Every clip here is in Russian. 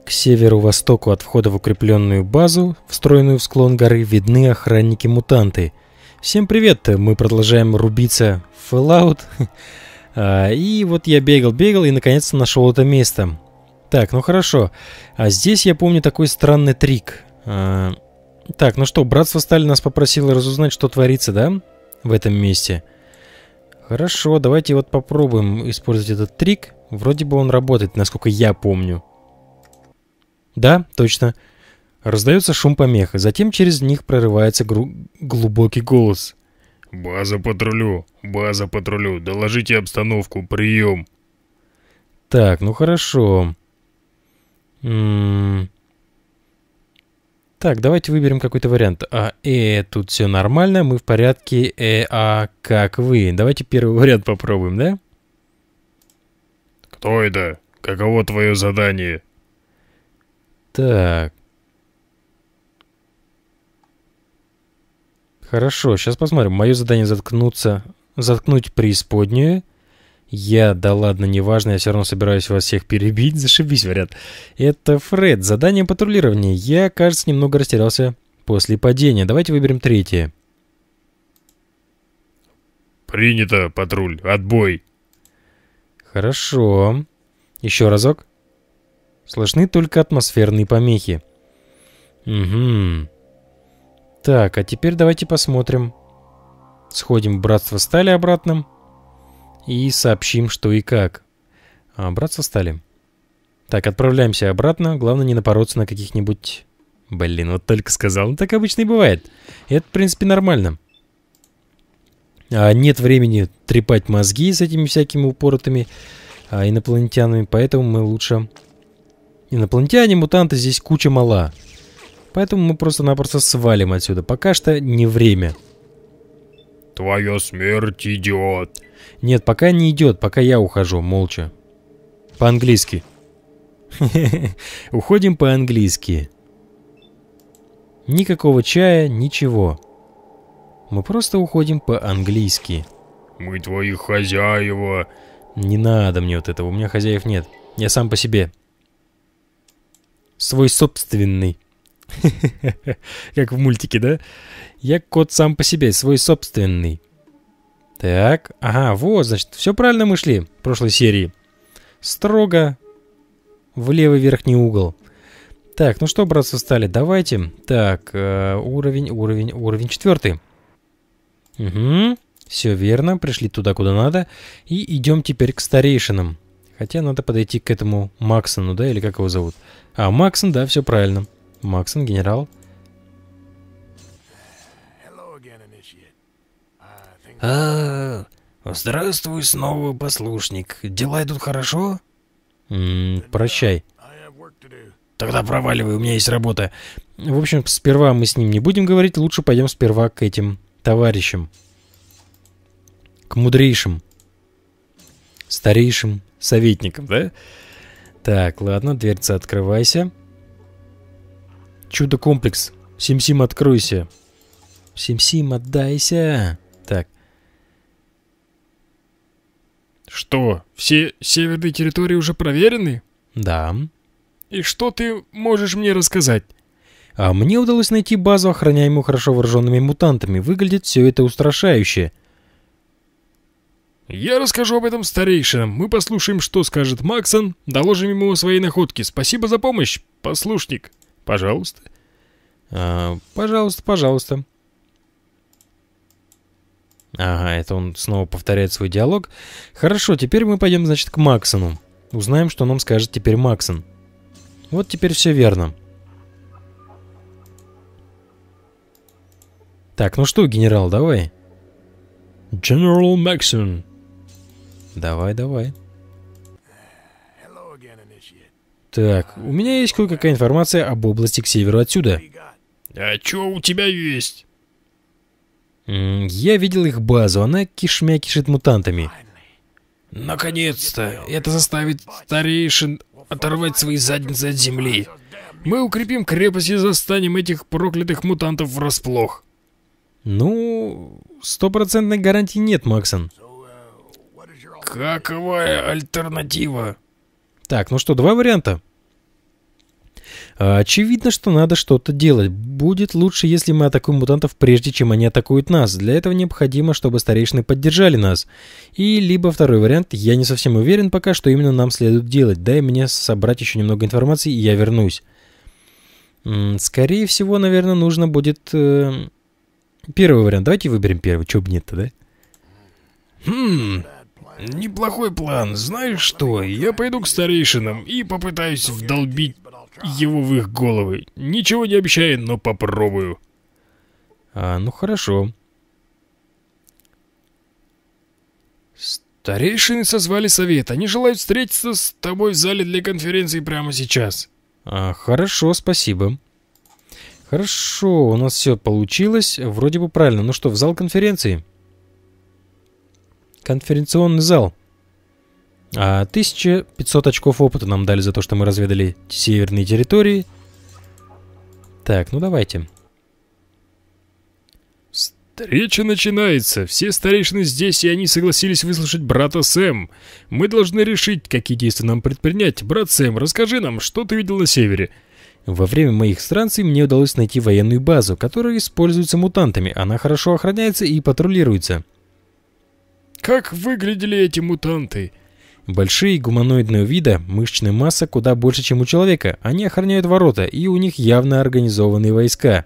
К северу-востоку от входа в укрепленную базу, встроенную в склон горы, видны охранники-мутанты. Всем привет! Мы продолжаем рубиться в Fallout. И вот я бегал и наконец-то нашел это место. Так, ну хорошо. А здесь я помню такой странный трик. Так, ну что, Братство Стали нас попросило разузнать, что творится, да? В этом месте. Хорошо, давайте вот попробуем использовать этот трик. Вроде бы он работает, насколько я помню. Да, точно. Раздается шум помех, затем через них прорывается глубокий голос. База патрулю, доложите обстановку, прием. Так, ну хорошо. Так, давайте выберем какой-то вариант. Тут все нормально, мы в порядке. Как вы? Давайте первый вариант попробуем, да? Кто это? Каково твое задание? Так. Хорошо, сейчас посмотрим. Мое задание заткнуть преисподнюю. Да ладно, неважно, я все равно собираюсь вас всех перебить. Зашибись, вариант. Это Фред. Задание патрулирования. Я, кажется, немного растерялся после падения. Давайте выберем третье. Принято, патруль. Отбой. Хорошо. Еще разок. Слышны только атмосферные помехи. Угу. Так, а теперь давайте посмотрим. Сходим в Братство Стали обратно. И сообщим, что и как. Братство Стали. Так, отправляемся обратно. Главное не напороться на каких-нибудь... Блин, вот только сказал. Ну, так обычно и бывает. Это, в принципе, нормально. Нет времени трепать мозги с этими всякими упоротыми инопланетянами. Поэтому мы лучше... Инопланетяне, мутанты, здесь куча мала. Поэтому мы просто-напросто свалим отсюда. Пока что не время. Твоя смерть идет. Нет, пока не идет, пока я ухожу, молча. По-английски. Уходим по-английски. Никакого чая, ничего. Мы просто уходим по-английски. Мы твои хозяева. Не надо мне вот этого, у меня хозяев нет. Я сам по себе. Свой собственный. Как в мультике, да? Я кот сам по себе, свой собственный. Так, ага, вот, значит, все правильно мы шли в прошлой серии. Строго в левый верхний угол. Так, ну что, братцы, стали, давайте. Так, уровень 4. Угу, все верно, пришли туда, куда надо. И идем теперь к старейшинам. Хотя надо подойти к этому Максону, да, или как его зовут? Максон, да, все правильно. Максон, генерал. Здравствуй снова, послушник. Дела идут хорошо? Прощай. Тогда проваливай, у меня есть работа. В общем, сперва мы с ним не будем говорить, лучше пойдем сперва к этим товарищам. К мудрейшим. Старейшим советникам, да? Так, ладно, дверца, открывайся. Чудо-комплекс. Сим-Сим, откройся. Сим-Сим, отдайся. Так. Что, все северные территории уже проверены? Да. И что ты можешь мне рассказать? Мне удалось найти базу, охраняемую хорошо вооруженными мутантами. Выглядит все это устрашающе. Я расскажу об этом старейшинам. Мы послушаем, что скажет Максон. Доложим ему свои находки. Спасибо за помощь, послушник. Пожалуйста. Пожалуйста. Ага, это он снова повторяет свой диалог. Хорошо, теперь мы пойдем, значит, к Максону. Узнаем, что нам скажет теперь Максон. Вот теперь все верно. Так, ну что, генерал, давай. General Максон. Давай. Так, у меня есть кое-какая информация об области к северу отсюда. А чё у тебя есть? Я видел их базу, она кишмя кишит мутантами. Наконец-то! Это заставит старейшин оторвать свои задницы от земли. Мы укрепим крепость и застанем этих проклятых мутантов врасплох. Ну, 100% гарантии нет, Максон. Каковая альтернатива? Так, ну что, два варианта. Очевидно, что надо что-то делать. Будет лучше, если мы атакуем мутантов прежде, чем они атакуют нас. Для этого необходимо, чтобы старейшины поддержали нас. И либо второй вариант, я не совсем уверен пока, что именно нам следует делать. Дай мне собрать еще немного информации, и я вернусь. Скорее всего, наверное, нужно будет... Первый вариант. Давайте выберем первый. Чё бы нет-то, да? Неплохой план. Знаешь что? Я пойду к старейшинам и попытаюсь вдолбить его в их головы. Ничего не обещаю, но попробую. Ну хорошо. Старейшины созвали совет. Они желают встретиться с тобой в зале для конференции прямо сейчас. Хорошо, спасибо. Хорошо, у нас все получилось. Вроде бы правильно. Ну что, в зал конференции? Конференционный зал. 1500 очков опыта нам дали за то, что мы разведали северные территории. Так, ну давайте. Встреча начинается. Все старейшины здесь, и они согласились выслушать брата Сэм. Мы должны решить, какие действия нам предпринять. Брат Сэм, расскажи нам, что ты видел на севере? Во время моих странствий мне удалось найти военную базу, которая используется мутантами. Она хорошо охраняется и патрулируется. Как выглядели эти мутанты? Большие гуманоидного вида, мышечная масса куда больше, чем у человека. Они охраняют ворота, и у них явно организованные войска.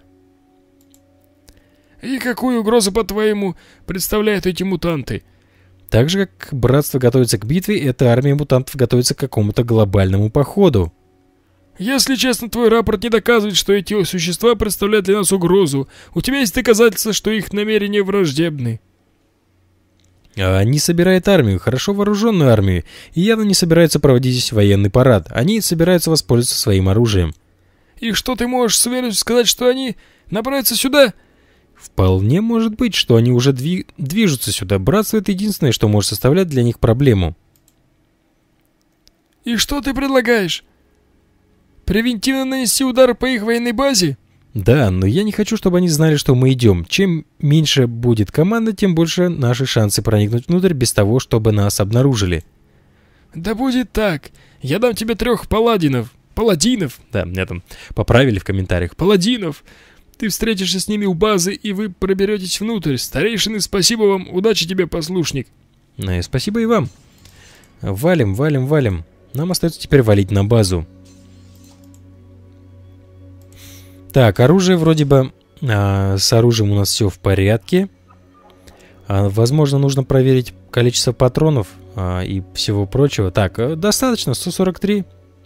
И какую угрозу, по-твоему, представляют эти мутанты? Так же, как братство готовится к битве, эта армия мутантов готовится к какому-то глобальному походу. Если честно, твой рапорт не доказывает, что эти существа представляют для нас угрозу. У тебя есть доказательства, что их намерения враждебны. Они собирают армию, хорошо вооруженную армию, и явно не собираются проводить здесь военный парад. Они собираются воспользоваться своим оружием. И что ты можешь с уверенностью сказать, что они направятся сюда? Вполне может быть, что они уже движутся сюда. Братство — это единственное, что может составлять для них проблему. И что ты предлагаешь? Превентивно нанести удар по их военной базе? Да, но я не хочу, чтобы они знали, что мы идем. Чем меньше будет команда, тем больше наши шансы проникнуть внутрь без того, чтобы нас обнаружили. Да будет так. Я дам тебе 3 паладинов. Паладинов? Да, меня там поправили в комментариях. Паладинов. Ты встретишься с ними у базы, и вы проберетесь внутрь. Старейшины, спасибо вам. Удачи тебе, послушник. Спасибо и вам. Валим, валим, валим. Нам остается теперь валить на базу. Так, оружие вроде бы... с оружием у нас все в порядке. Возможно, нужно проверить количество патронов и всего прочего. Так, достаточно, 143.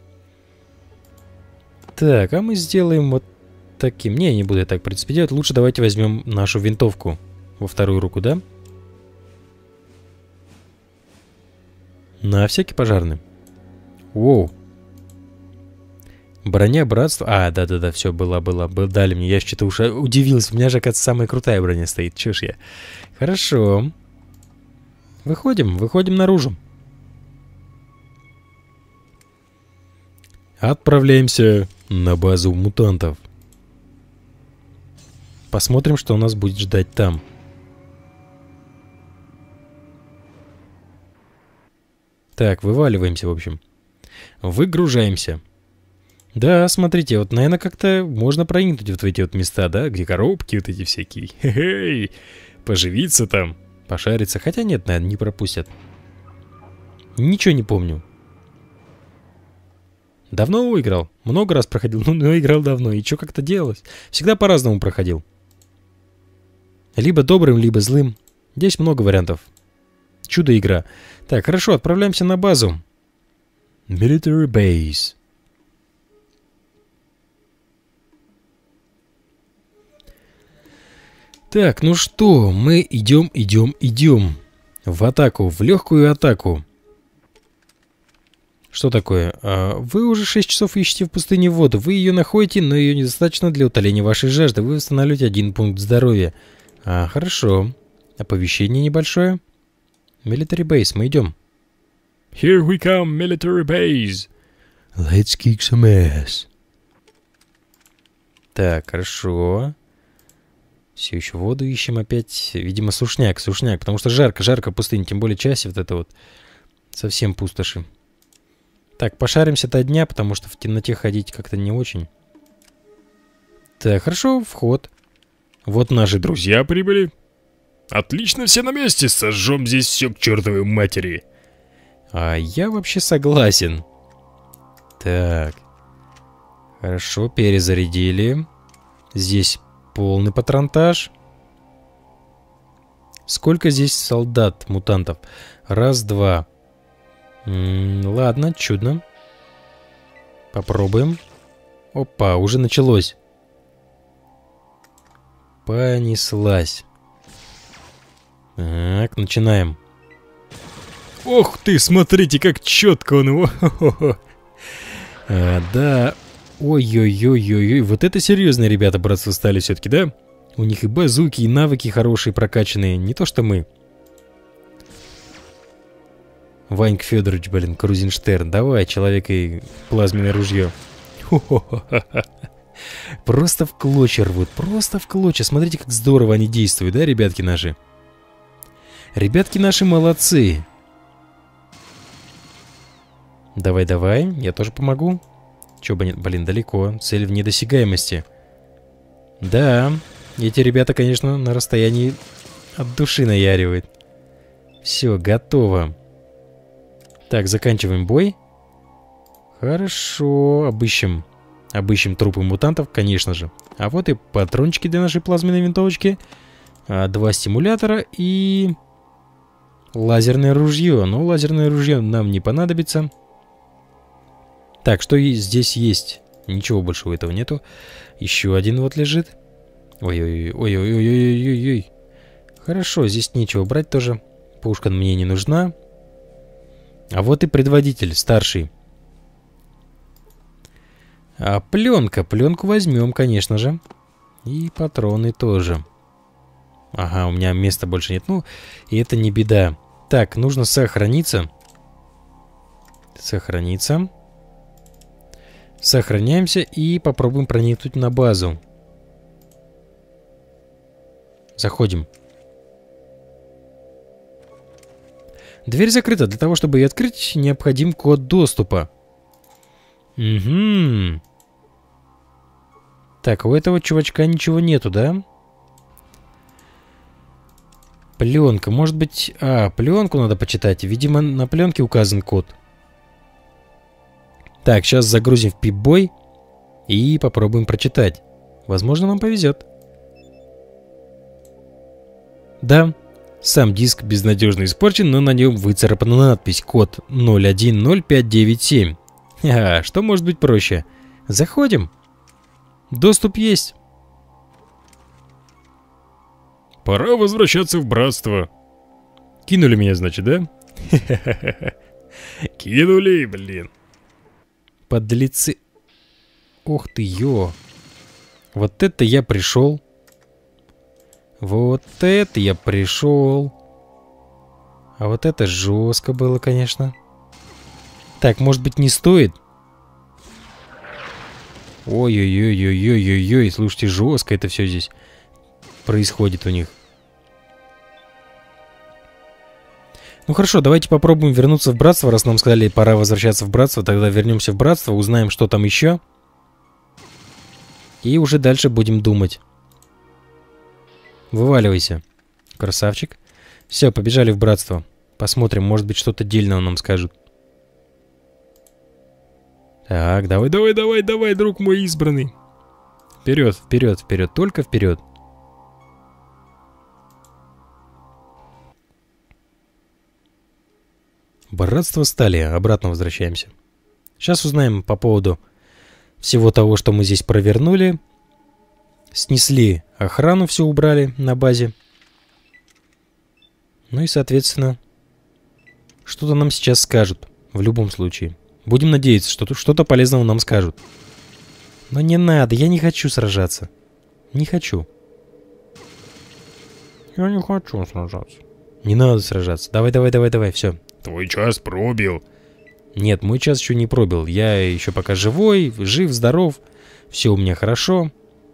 Так, а мы сделаем вот таким. Не буду я так, в принципе, делать. Лучше давайте возьмем нашу винтовку во вторую руку, да? На всякий пожарный. Воу. Броня братства. Да, все, дали мне. Я что-то уж удивился. У меня же, оказывается, самая крутая броня стоит. Чё ж я. Хорошо. Выходим наружу. Отправляемся на базу мутантов. Посмотрим, что нас будет ждать там. Так, вываливаемся, в общем. Выгружаемся. Да, смотрите, вот, наверное, как-то можно проникнуть вот в эти вот места, да, где коробки вот эти всякие. Хе-хей, поживиться там, пошариться. Хотя нет, наверное, не пропустят. Ничего не помню. Давно играл? Много раз проходил, но играл давно. И что как-то делалось? Всегда по-разному проходил. Либо добрым, либо злым. Здесь много вариантов. Чудо-игра. Так, хорошо, отправляемся на базу. Military Base. Так, ну что, мы идем. В атаку, в легкую атаку. Что такое? Вы уже 6 часов ищете в пустыне воду. Вы ее находите, но ее недостаточно для утоления вашей жажды. Вы восстанавливаете 1 пункт здоровья. Хорошо. Оповещение небольшое. Military Base, мы идем. Here we come, Military Base. Let's kick some ass. Так, хорошо. Все еще воду ищем опять. Видимо, сушняк, потому что жарко в пустыне. Тем более часе вот это вот. Совсем пустоши. Так, пошаримся до дня, потому что в темноте ходить как-то не очень. Так, хорошо, вход. Вот наши друзья прибыли. Отлично, все на месте, сожжем здесь все к чертовой матери. А я вообще согласен. Так. Хорошо, перезарядили. Здесь полный патронтаж. Сколько здесь солдат, мутантов? Раз, два. Ладно, чудно. Попробуем. Опа, уже началось. Понеслась. Так, начинаем. Ох ты, смотрите, как четко он его. Да. Ой-ой-ой-ой-ой. Вот это серьезные ребята, братцы, стали все-таки, да? У них и базуки, и навыки хорошие, прокачанные. Не то что мы. Ванька Федорович, блин, Крузенштерн. Давай, человек и плазменное ружье. Просто в клочья рвут. Просто в клочья. Смотрите, как здорово они действуют, да, ребятки наши? Ребятки наши молодцы. Давай, я тоже помогу. Чё бы нет, блин, далеко. Цель в недосягаемости. Да, эти ребята, конечно, на расстоянии от души наяривают. Все, готово. Так, заканчиваем бой. Хорошо, обыщем трупы мутантов, конечно же. А вот и патрончики для нашей плазменной винтовочки. 2 стимулятора и... лазерное ружье. Но лазерное ружье нам не понадобится. Так, что здесь есть? Ничего больше у этого нету. Еще один вот лежит. Ой-ой-ой-ой-ой-ой-ой-ой. Хорошо, здесь нечего брать тоже. Пушка мне не нужна. А вот и предводитель, старший. А пленка. Пленку возьмем, конечно же. И патроны тоже. Ага, у меня места больше нет. Ну, и это не беда. Так, нужно сохраниться. Сохраниться. Сохраняемся и попробуем проникнуть на базу. Заходим. Дверь закрыта. Для того, чтобы ее открыть, необходим код доступа. Угу. Так, у этого чувачка ничего нету, да? Пленка. Может быть... пленку надо почитать. Видимо, на пленке указан код. Так, сейчас загрузим в пип-бой и попробуем прочитать. Возможно, нам повезет. Да, сам диск безнадежно испорчен, но на нем выцарапана надпись код 010597. Что может быть проще? Заходим. Доступ есть. Пора возвращаться в братство. Кинули меня, значит, да? Кинули, блин. Подлецы. Ох ты, ё. Вот это я пришел. Вот это я пришел. А вот это жестко было, конечно. Так, может быть, не стоит? Ой-ой-ой-ой-ой-ой-ой. Слушайте, жестко это все здесь происходит у них. Ну хорошо, давайте попробуем вернуться в братство. Раз нам сказали, пора возвращаться в братство, тогда вернемся в братство, узнаем, что там еще. И уже дальше будем думать. Вываливайся, красавчик. Все, побежали в братство. Посмотрим, может быть, что-то дельное нам скажут. Так, давай, друг мой избранный. Вперед, вперед, вперед, только вперед. Братство стали, обратно возвращаемся. Сейчас узнаем по поводу всего того, что мы здесь провернули. Снесли охрану, все убрали на базе. Ну и, соответственно, что-то нам сейчас скажут. В любом случае. Будем надеяться, что что-то полезного нам скажут. Но не надо, я не хочу сражаться. Не хочу. Я не хочу сражаться. Не надо сражаться. Давай, все. Твой час пробил. Нет, мой час еще не пробил. Я еще пока живой, жив, здоров. Все у меня хорошо.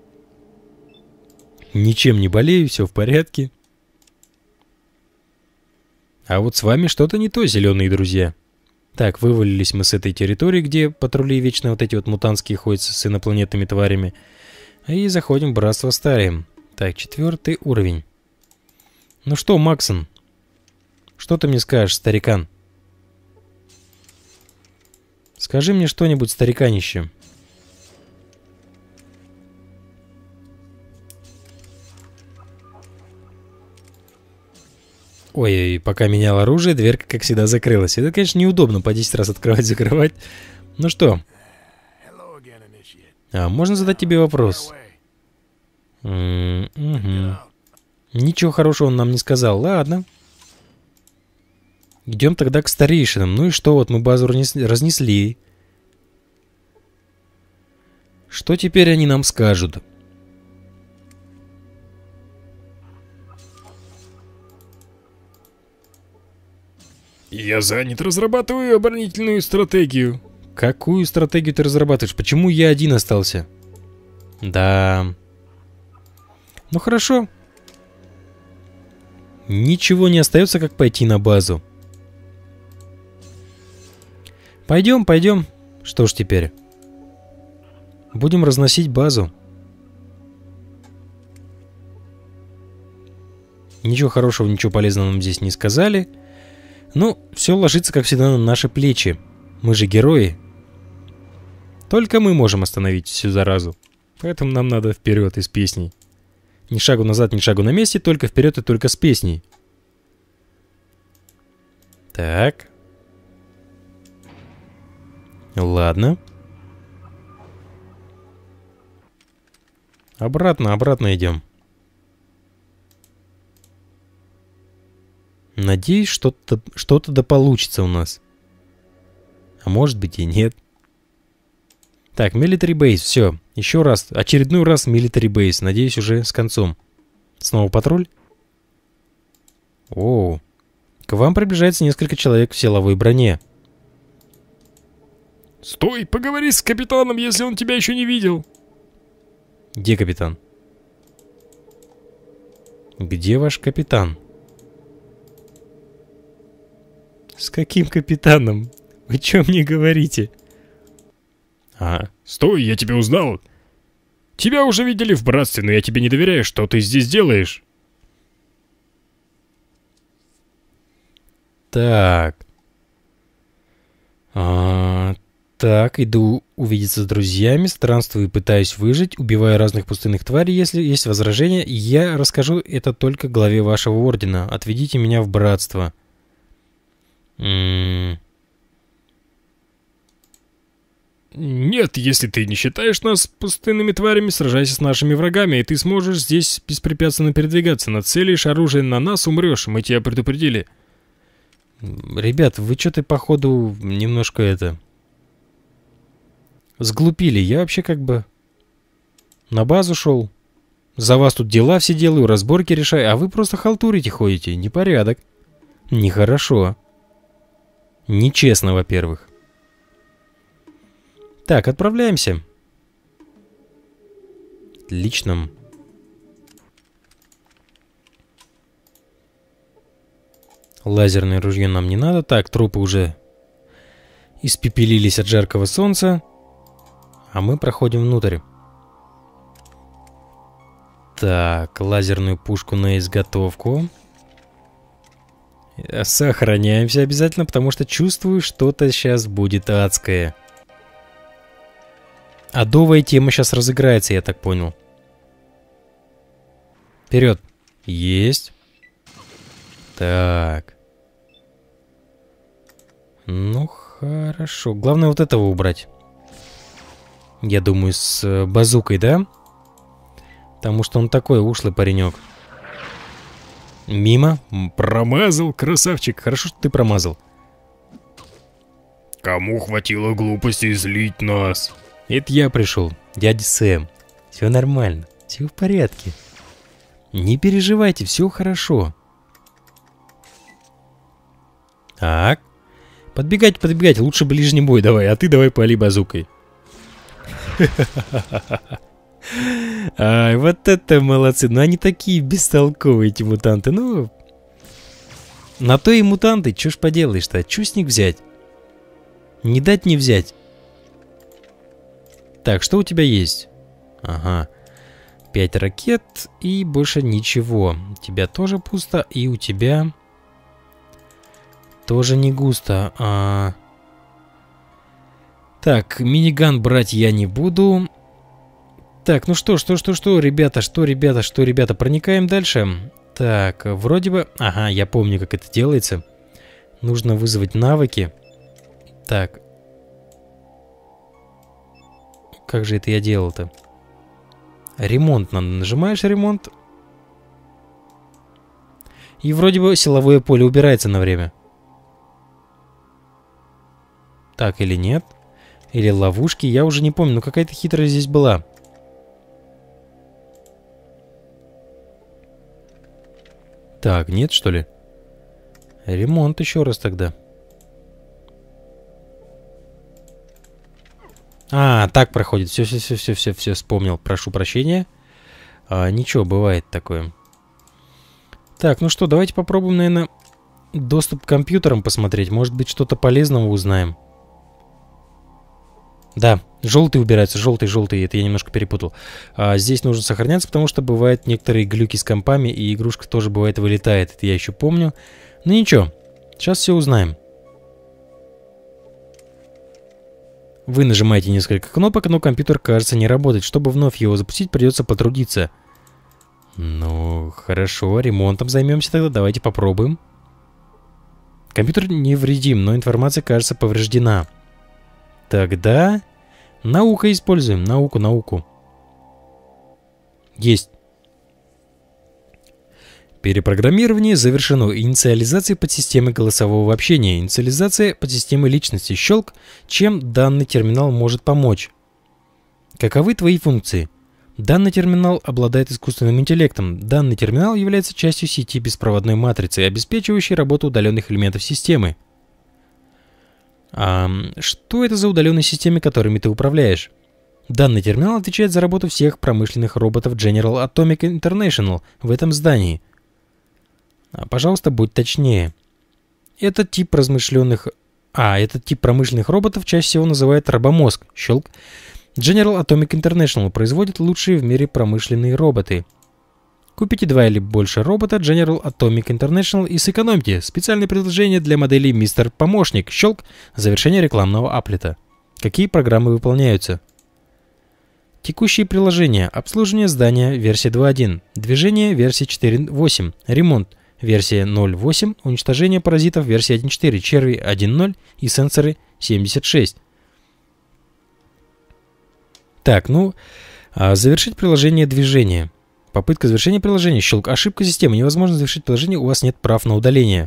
Ничем не болею, все в порядке. А вот с вами что-то не то, зеленые друзья. Так, вывалились мы с этой территории, где патрули вечно вот эти вот мутантские ходят с инопланетными тварями. И заходим в Братство Старием. Так, 4 уровень. Ну что, Максон? Что ты мне скажешь, старикан? Скажи мне что-нибудь, стариканище. Ой, пока менял оружие, дверка, как всегда, закрылась. Это, конечно, неудобно по 10 раз открывать-закрывать. Ну что? А можно задать тебе вопрос? Угу. Ничего хорошего он нам не сказал. Ладно. Идем тогда к старейшинам. Ну и что, вот мы базу разнесли. Что теперь они нам скажут? Я занят, разрабатываю оборонительную стратегию. Какую стратегию ты разрабатываешь? Почему я один остался? Да. Ну хорошо. Ничего не остается, как пойти на базу. Пойдем, пойдем. Что ж теперь? Будем разносить базу. Ничего хорошего, ничего полезного нам здесь не сказали. Ну, все ложится, как всегда, на наши плечи. Мы же герои. Только мы можем остановить всю заразу. Поэтому нам надо вперед из песней. Ни шагу назад, ни шагу на месте, только вперед и только с песней. Так. Ладно. Обратно, обратно идем. Надеюсь, что-то да получится у нас. А может быть и нет. Так, Military Base, все. Еще раз, очередной раз Military Base. Надеюсь, уже с концом. Снова патруль. Оу. К вам приближается несколько человек в силовой броне. Стой, поговори с капитаном, если он тебя еще не видел. Где капитан? Где ваш капитан? С каким капитаном? Вы что мне говорите? Стой, я тебя узнал. Тебя уже видели в братстве, но я тебе не доверяю. Что ты здесь делаешь? Так. Так, иду увидеться с друзьями, странствую и пытаюсь выжить, убиваю разных пустынных тварей. Если есть возражения, я расскажу это только главе вашего ордена. Отведите меня в братство. Нет, если ты не считаешь нас пустынными тварями, сражайся с нашими врагами, и ты сможешь здесь беспрепятственно передвигаться. Нацелишь оружие на нас, умрешь, мы тебя предупредили. Ребят, вы что-то, походу, немножко сглупили. Я вообще как бы на базу шел. За вас тут дела все делаю, разборки решаю, а вы просто халтурите ходите. Непорядок. Нехорошо. Нечестно, во-первых. Так, отправляемся. Отлично. Лазерное ружье нам не надо. Так, трупы уже испепелились от жаркого солнца. А мы проходим внутрь. Так, лазерную пушку на изготовку. Сохраняемся обязательно, потому что чувствую, что-то сейчас будет адское. Адовая тема сейчас разыграется, я так понял. Вперед. Есть. Так. Ну, хорошо. Главное вот этого убрать. Я думаю, с базукой, да? Потому что он такой ушлый паренек. Мимо. Промазал, красавчик. Хорошо, что ты промазал. Кому хватило глупости злить нас? Это я пришел, дядя Сэм. Все нормально, все в порядке. Не переживайте, все хорошо. Так. Подбегайте, подбегайте. Лучше ближний бой давай, а ты давай пали базукой. Ай, вот это молодцы. Ну они такие бестолковые, эти мутанты. Ну, на то и мутанты. Чё ж поделаешь-то? Чё с них взять? Не дать не взять. Так, что у тебя есть? Ага. 5 ракет и больше ничего. У тебя тоже пусто, и у тебя тоже не густо. Так, миниган брать я не буду. Так, ну что, ребята, проникаем дальше. Так, вроде бы... Ага, я помню, как это делается. Нужно вызвать навыки. Так. Как же это я делал-то? Ремонт надо. Нажимаешь ремонт. И вроде бы силовое поле убирается на время. Так, или нет? Или ловушки? Я уже не помню, но какая-то хитрость здесь была. Так, нет, что ли? Ремонт еще раз тогда. Так проходит. Все, вспомнил. Прошу прощения. Ничего, бывает такое. Так, ну что, давайте попробуем, наверное, доступ к компьютерам посмотреть. Может быть, что-то полезного узнаем. Да, желтый убирается, желтый, это я немножко перепутал. Здесь нужно сохраняться, потому что бывают некоторые глюки с компами, и игрушка тоже бывает вылетает. Это я еще помню. Ну ничего, сейчас все узнаем. Вы нажимаете несколько кнопок, но компьютер, кажется, не работает. Чтобы вновь его запустить, придется потрудиться. Ну, хорошо, ремонтом займемся тогда, давайте попробуем. Компьютер невредим, но информация, кажется, повреждена. Тогда наука используем. Науку. Есть. Перепрограммирование завершено. Инициализация подсистемы голосового общения. Инициализация подсистемы личности. Щелк. Чем данный терминал может помочь? Каковы твои функции? Данный терминал обладает искусственным интеллектом. Данный терминал является частью сети беспроводной матрицы, обеспечивающей работу удаленных элементов системы. Что это за удаленные системы, которыми ты управляешь? Данный терминал отвечает за работу всех промышленных роботов General Atomic International в этом здании. Пожалуйста, будь точнее. Этот тип промышленных роботов чаще всего называют робомозг. Щелк. General Atomic International производит лучшие в мире промышленные роботы. Купите 2 или больше робота General Atomic International и сэкономьте. Специальное предложение для моделей Мистер Помощник. Щелк. Завершение рекламного аплета. Какие программы выполняются? Текущие приложения. Обслуживание здания. Версия 2.1. Движение. Версия 4.8. Ремонт. Версия 0.8. Уничтожение паразитов. Версия 1.4. Черви 1.0 и сенсоры 76. Так, завершить приложение движения. Попытка завершения приложения. Щелк. Ошибка системы. Невозможно завершить приложение, у вас нет прав на удаление.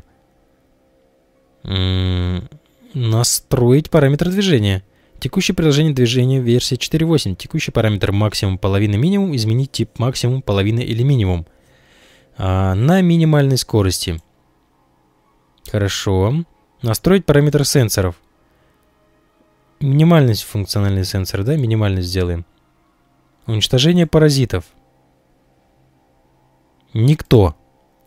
Настроить параметр движения. Текущее приложение движения версия 4.8. Текущий параметр максимум, половина, минимум. Изменить тип максимум, половина или минимум. На минимальной скорости. Хорошо. Настроить параметр сенсоров. Минимальность функциональный сенсор, да? Минимальность сделаем. Уничтожение паразитов. Никто.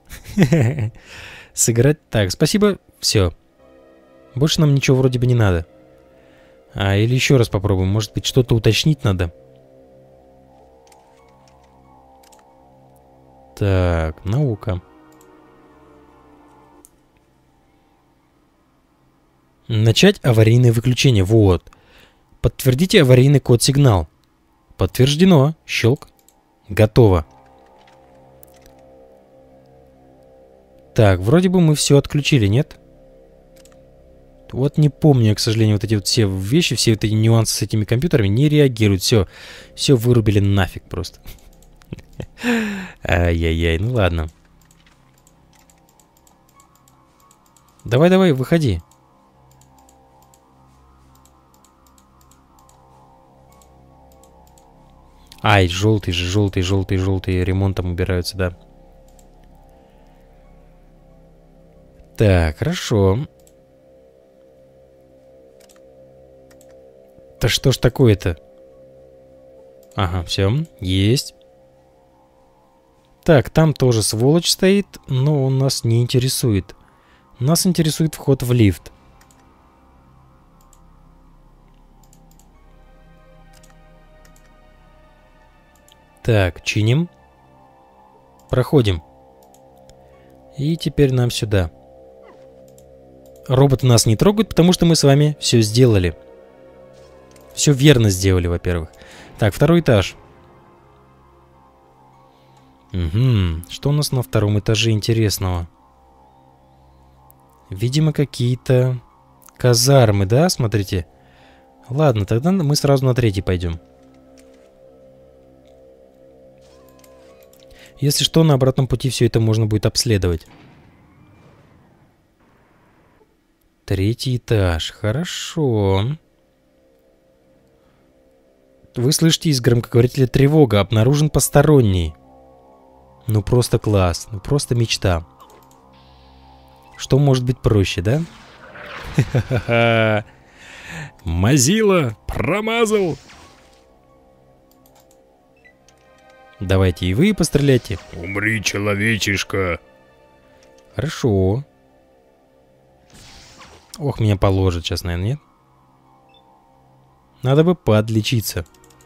Сыграть. Так, спасибо. Все. Больше нам ничего вроде бы не надо. Или еще раз попробуем. Может быть, что-то уточнить надо. Так, наука. Начать аварийное выключение. Вот. Подтвердите аварийный код-сигнал. Подтверждено. Щелк. Готово. Так, вроде бы мы все отключили, нет? Вот не помню, к сожалению, вот эти вот все вещи, все вот эти нюансы с этими компьютерами не реагируют. Все вырубили нафиг просто. Ай-яй-яй, ну ладно. Давай, выходи. Ай, желтый ремонтом убираются, да. Так, хорошо. Да что ж такое-то? Ага, все, есть. Так, там тоже сволочь стоит, но он нас не интересует. Нас интересует вход в лифт. Так, чиним. Проходим. И теперь нам сюда. Роботы нас не трогают, потому что мы с вами все сделали. Все верно сделали, во-первых. Так, второй этаж. Угу. Что у нас на втором этаже интересного? Видимо, какие-то казармы, да? Смотрите. Ладно, тогда мы сразу на третий пойдем. Если что, на обратном пути все это можно будет обследовать. Третий этаж. Хорошо. Вы слышите из громкоговорителя тревога. Обнаружен посторонний. Ну просто класс. Ну просто мечта. Что может быть проще, да? Ха-ха-ха. Мазила, промазал. Давайте и вы постреляйте. Умри, человечишка. Хорошо. Ох, меня положат сейчас, наверное, нет? Надо бы подлечиться.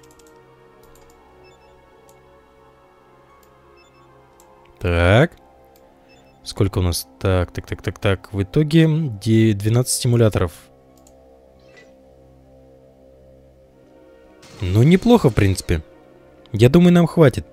Так. Сколько у нас? Так. В итоге 12 стимуляторов. Ну, неплохо, в принципе. Я думаю, нам хватит.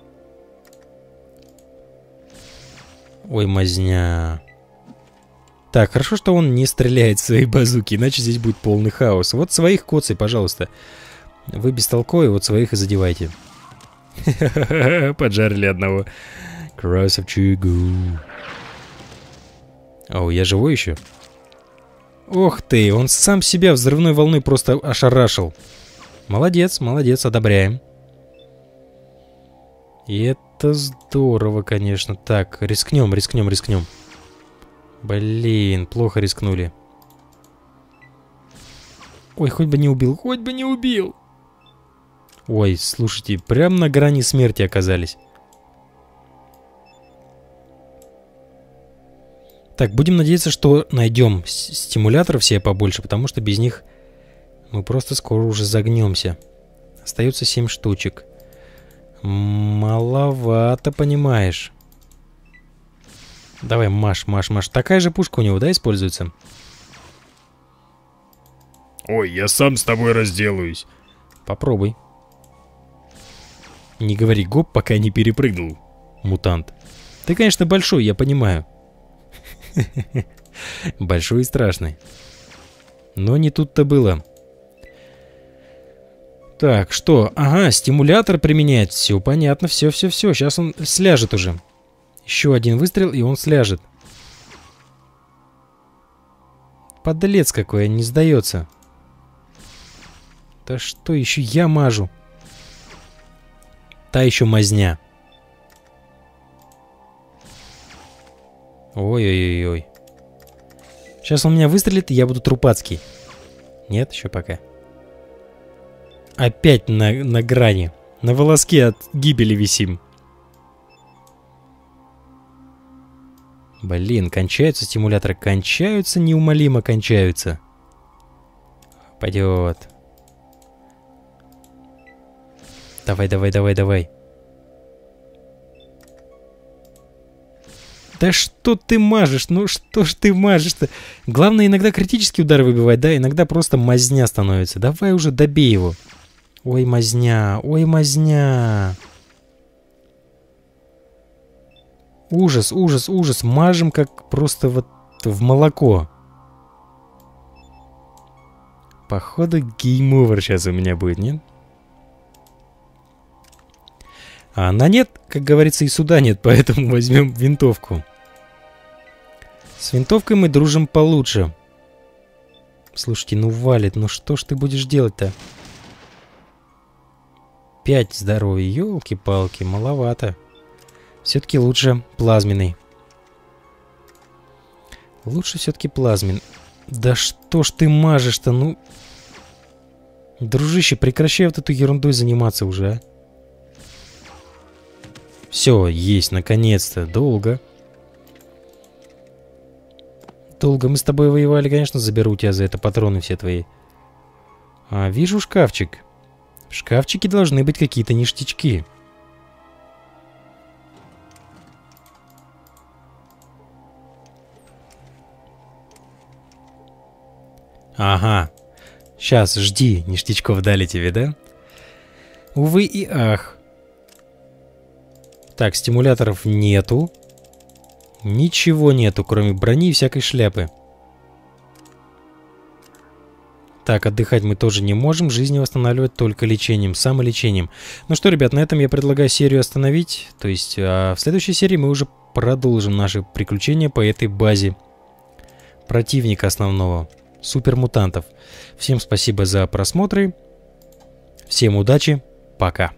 Ой, мазня. Так, хорошо, что он не стреляет в свои базуки, иначе здесь будет полный хаос. Вот своих коцай, пожалуйста. Вы бестолковые, вот своих и задевайте. Поджарили одного. Красавчигу. О, я живой еще? Ох ты, он сам себя взрывной волной просто ошарашил. Молодец, молодец, одобряем. И это здорово, конечно. Так, рискнем. Блин, плохо рискнули. Ой, хоть бы не убил. Ой, слушайте, прям на грани смерти оказались. Так, будем надеяться, что найдем стимуляторов себе побольше, потому что без них мы просто скоро уже загнемся. Остается 7 штучек. Маловато, понимаешь. Давай, маш. Такая же пушка у него, да, используется? Ой, я сам с тобой разделаюсь. Попробуй. Не говори гоп, пока не перепрыгнул, мутант. Ты, конечно, большой, я понимаю. Большой и страшный. Но не тут-то было. Так, что? Ага, стимулятор применяет. Все понятно, все. Сейчас он сляжет уже. Еще один выстрел, и он сляжет. Подлец какой, не сдается. Да что, еще я мажу. Та еще мазня. Ой-ой-ой. Сейчас он меня выстрелит, и я буду трупацкий. Нет, еще пока. Опять на грани. На волоске от гибели висим. Блин, кончаются стимуляторы. Кончаются, неумолимо кончаются. Пойдет. Давай. Да что ты мажешь? Ну что ж ты мажешь-то? Главное иногда критический удар выбивать, да? Иногда просто мазня становится. Давай уже добей его. Ой, мазня. Ужас. Мажем как просто вот в молоко. Походу гейм-овер сейчас у меня будет, нет? А она нет, как говорится, и суда нет, поэтому возьмем винтовку. С винтовкой мы дружим получше. Слушайте, ну валит, ну что ж ты будешь делать-то? 5 здоровья, елки-палки, маловато. Все-таки лучше плазменный. Лучше все-таки плазмен. Да что ж ты мажешь-то, ну... Дружище, прекращай вот эту ерундой заниматься уже, а. Все, есть, наконец-то. Долго мы с тобой воевали, конечно, заберу у тебя за это патроны все твои. А, вижу шкафчик. В шкафчике должны быть какие-то ништячки. Ага. Сейчас, жди, ништячков дали тебе, да? Увы и ах. Так, стимуляторов нету. Ничего нету, кроме брони и всякой шляпы. Так, отдыхать мы тоже не можем, жизни восстанавливать только лечением, самолечением. Ну что, ребят, на этом я предлагаю серию остановить. То есть, в следующей серии мы уже продолжим наши приключения по этой базе противника основного, супермутантов. Всем спасибо за просмотры, всем удачи, пока.